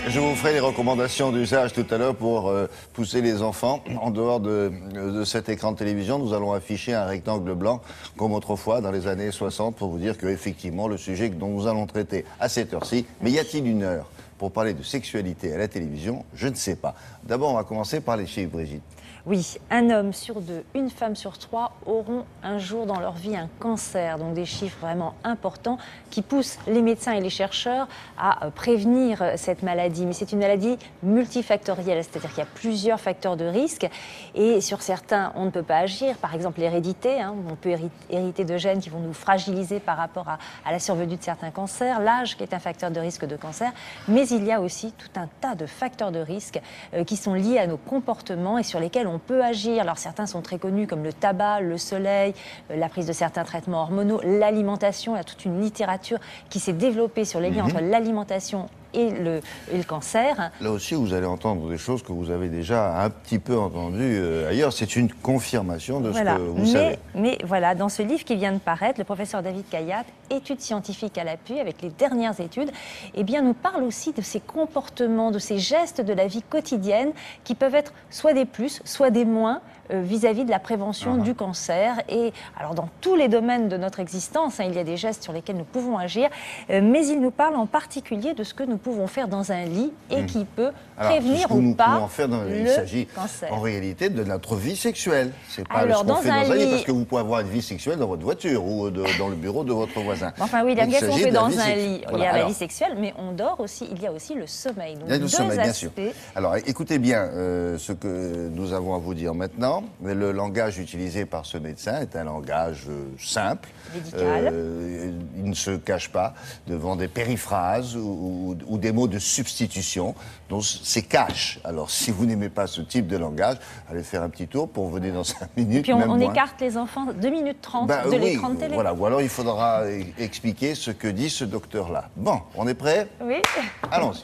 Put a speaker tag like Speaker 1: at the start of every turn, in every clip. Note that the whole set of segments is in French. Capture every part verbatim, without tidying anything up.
Speaker 1: Je vous ferai les recommandations d'usage tout à l'heure pour euh, pousser les enfants. En dehors de, de cet écran de télévision, nous allons afficher un rectangle blanc, comme autrefois dans les années soixante, pour vous dire que effectivement le sujet dont nous allons traiter à cette heure-ci. Mais y a-t-il une heure pour parler de sexualité à la télévision? Je ne sais pas. D'abord, on va commencer par les chiffres, Brigitte.
Speaker 2: Oui, un homme sur deux, une femme sur trois auront un jour dans leur vie un cancer. Donc des chiffres vraiment importants qui poussent les médecins et les chercheurs à prévenir cette maladie. Mais c'est une maladie multifactorielle, c'est-à-dire qu'il y a plusieurs facteurs de risque. Et sur certains, on ne peut pas agir. Par exemple, l'hérédité. Hein, on peut hériter de gènes qui vont nous fragiliser par rapport à, à la survenue de certains cancers. L'âge qui est un facteur de risque de cancer. Mais il y a aussi tout un tas de facteurs de risque euh, qui sont liés à nos comportements et sur lesquels on peut agir. Alors certains sont très connus comme le tabac, le soleil, la prise de certains traitements hormonaux, l'alimentation. Il y a toute une littérature qui s'est développée sur les liens mmh. entre l'alimentation et le, et le cancer.
Speaker 1: Là aussi, vous allez entendre des choses que vous avez déjà un petit peu entendues euh, ailleurs. C'est une confirmation de
Speaker 2: voilà.
Speaker 1: ce que vous
Speaker 2: mais,
Speaker 1: savez.
Speaker 2: Mais voilà, dans ce livre qui vient de paraître, le professeur David Kayat, études scientifiques à l'appui, avec les dernières études, eh bien, nous parle aussi de ces comportements, de ces gestes de la vie quotidienne qui peuvent être soit des plus, soit des moins euh, vis-à-vis de la prévention uh-huh. du cancer. Et alors, dans tous les domaines de notre existence, hein, il y a des gestes sur lesquels nous pouvons agir, euh, mais il nous parle en particulier de ce que nous pouvons faire dans un lit et mmh. qui peut
Speaker 1: Alors,
Speaker 2: prévenir
Speaker 1: ce que
Speaker 2: ou
Speaker 1: nous
Speaker 2: pas
Speaker 1: pouvons faire dans,
Speaker 2: le
Speaker 1: il s'agit
Speaker 2: cancer.
Speaker 1: En réalité de notre vie sexuelle. C'est pas
Speaker 2: Alors,
Speaker 1: ce qu'on
Speaker 2: dans
Speaker 1: fait
Speaker 2: un
Speaker 1: dans un lit,
Speaker 2: lit...
Speaker 1: parce que vous pouvez avoir une vie sexuelle dans votre voiture ou de, dans le bureau de votre voisin.
Speaker 2: Enfin oui, qu'est-ce qu'on fait dans un
Speaker 1: sexe...
Speaker 2: lit
Speaker 1: voilà.
Speaker 2: Il y a
Speaker 1: Alors,
Speaker 2: la vie sexuelle, mais on dort aussi, il y a aussi le sommeil. Donc,
Speaker 1: il y a le
Speaker 2: deux
Speaker 1: sommeil,
Speaker 2: aspects.
Speaker 1: bien sûr. Alors écoutez bien euh, ce que nous avons à vous dire maintenant. Le langage utilisé par ce médecin est un langage euh, simple.
Speaker 2: Médical.
Speaker 1: Euh, il ne se cache pas devant des périphrases ou, ou, ou des mots de substitution. Donc c'est cash. Alors si vous n'aimez pas ce type de langage, allez faire un petit tour pour venir dans cinq minutes.
Speaker 2: Et puis on,
Speaker 1: même
Speaker 2: on
Speaker 1: moins.
Speaker 2: écarte les enfants deux minutes trente
Speaker 1: ben,
Speaker 2: de
Speaker 1: oui,
Speaker 2: l'écran de télé.
Speaker 1: Voilà. Ou alors il faudra expliquer ce que dit ce docteur-là. Bon, on est prêt?
Speaker 2: Oui.
Speaker 1: Allons-y.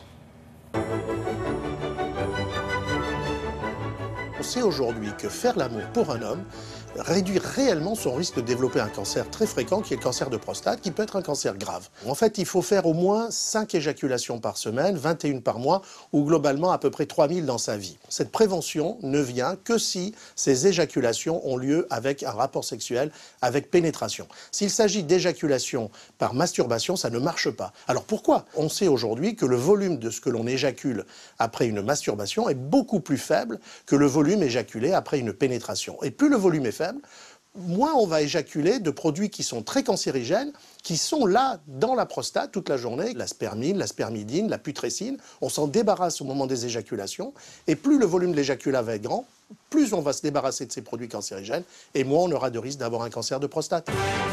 Speaker 3: On sait aujourd'hui que faire l'amour pour un homme réduit réellement son risque de développer un cancer très fréquent qui est le cancer de prostate, qui peut être un cancer grave. En fait, il faut faire au moins cinq éjaculations par semaine, vingt et une par mois, ou globalement à peu près trois mille dans sa vie. Cette prévention ne vient que si ces éjaculations ont lieu avec un rapport sexuel, avec pénétration. S'il s'agit d'éjaculation par masturbation, ça ne marche pas. Alors pourquoi? On sait aujourd'hui que le volume de ce que l'on éjacule après une masturbation est beaucoup plus faible que le volume éjaculé après une pénétration. Et plus le volume est faible, moins on va éjaculer de produits qui sont très cancérigènes, qui sont là dans la prostate toute la journée, la spermine, la spermidine, la putrécine. On s'en débarrasse au moment des éjaculations, et plus le volume de l'éjaculat va être grand, plus on va se débarrasser de ces produits cancérigènes, et moins on aura de risque d'avoir un cancer de prostate.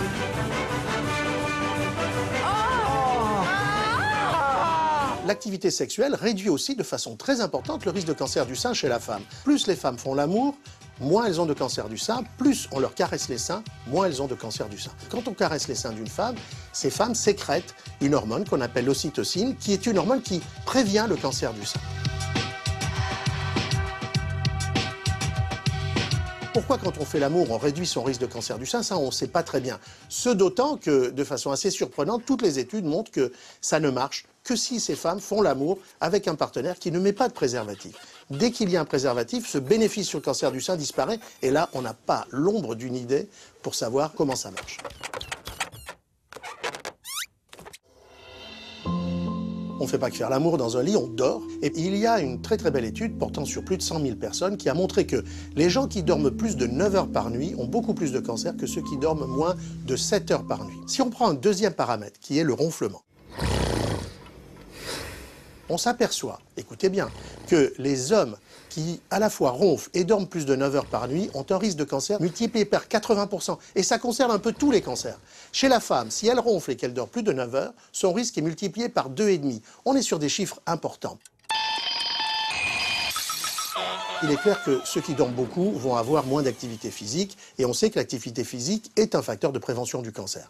Speaker 3: L'activité sexuelle réduit aussi de façon très importante le risque de cancer du sein chez la femme. Plus les femmes font l'amour, moins elles ont de cancer du sein, plus on leur caresse les seins, moins elles ont de cancer du sein. Quand on caresse les seins d'une femme, ces femmes sécrètent une hormone qu'on appelle l'ocytocine, qui est une hormone qui prévient le cancer du sein. Pourquoi quand on fait l'amour, on réduit son risque de cancer du sein? Ça, on ne sait pas très bien. Ce d'autant que, de façon assez surprenante, toutes les études montrent que ça ne marche que si ces femmes font l'amour avec un partenaire qui ne met pas de préservatif. Dès qu'il y a un préservatif, ce bénéfice sur le cancer du sein disparaît, et là, on n'a pas l'ombre d'une idée pour savoir comment ça marche. On ne fait pas que faire l'amour dans un lit, on dort. Et il y a une très très belle étude portant sur plus de cent mille personnes qui a montré que les gens qui dorment plus de neuf heures par nuit ont beaucoup plus de cancer que ceux qui dorment moins de sept heures par nuit. Si on prend un deuxième paramètre, qui est le ronflement, on s'aperçoit, écoutez bien, que les hommes qui à la fois ronflent et dorment plus de neuf heures par nuit ont un risque de cancer multiplié par quatre-vingts pour cent. Et ça concerne un peu tous les cancers. Chez la femme, si elle ronfle et qu'elle dort plus de neuf heures, son risque est multiplié par deux virgule cinq. On est sur des chiffres importants. Il est clair que ceux qui dorment beaucoup vont avoir moins d'activité physique, et on sait que l'activité physique est un facteur de prévention du cancer.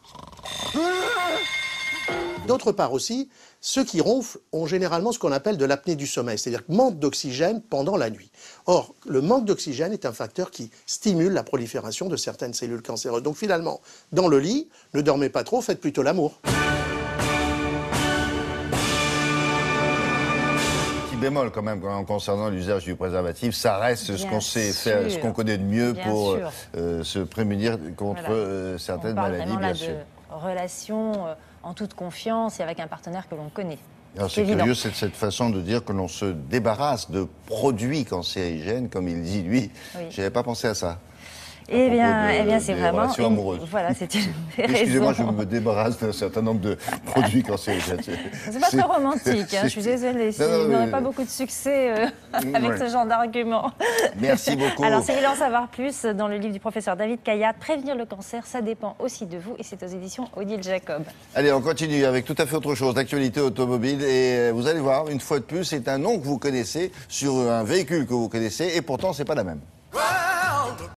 Speaker 3: D'autre part aussi, ceux qui ronflent ont généralement ce qu'on appelle de l'apnée du sommeil, c'est-à-dire manque d'oxygène pendant la nuit. Or, le manque d'oxygène est un facteur qui stimule la prolifération de certaines cellules cancéreuses. Donc finalement, dans le lit, ne dormez pas trop, faites plutôt l'amour.
Speaker 1: bémol quand même en concernant l'usage du préservatif. Ça reste ce qu'on sait faire, ce qu'on connaît de mieux
Speaker 2: Bien
Speaker 1: pour
Speaker 2: sûr.
Speaker 1: euh, se prémunir contre
Speaker 2: Voilà.
Speaker 1: euh, certaines
Speaker 2: On parle
Speaker 1: maladies,
Speaker 2: vraiment
Speaker 1: bien
Speaker 2: là
Speaker 1: sûr.
Speaker 2: de relations euh, en toute confiance et avec un partenaire que l'on connaît.
Speaker 1: Alors c'est
Speaker 2: évident.
Speaker 1: curieux, c'est cette façon de dire que l'on se débarrasse de produits cancérigènes, comme il dit lui.
Speaker 2: Oui.
Speaker 1: Je n'avais pas pensé à ça.
Speaker 2: Eh bien,
Speaker 1: de-
Speaker 2: eh bien c'est
Speaker 1: des
Speaker 2: vraiment.
Speaker 1: relations
Speaker 2: une-
Speaker 1: amoureuses.
Speaker 2: Voilà, c'est une des
Speaker 1: Excusez-moi, je
Speaker 2: raisons.
Speaker 1: me débarrasse d'un certain nombre de produits cancérigènes.
Speaker 2: C'est pas très romantique, hein, je suis désolée. Si,
Speaker 1: Non, non,
Speaker 2: vous n'aurez
Speaker 1: mais-
Speaker 2: pas beaucoup de succès euh, avec
Speaker 1: Ouais.
Speaker 2: ce genre d'argument.
Speaker 1: Merci beaucoup.
Speaker 2: Alors, si vous voulez en savoir plus, dans le livre du professeur David Kayat, Prévenir le cancer, ça dépend aussi de vous, et c'est aux éditions Odile Jacob.
Speaker 1: Allez, on continue avec tout à fait autre chose, d'actualité automobile. Et vous allez voir, une fois de plus, c'est un nom que vous connaissez sur un véhicule que vous connaissez, et pourtant, c'est pas la même.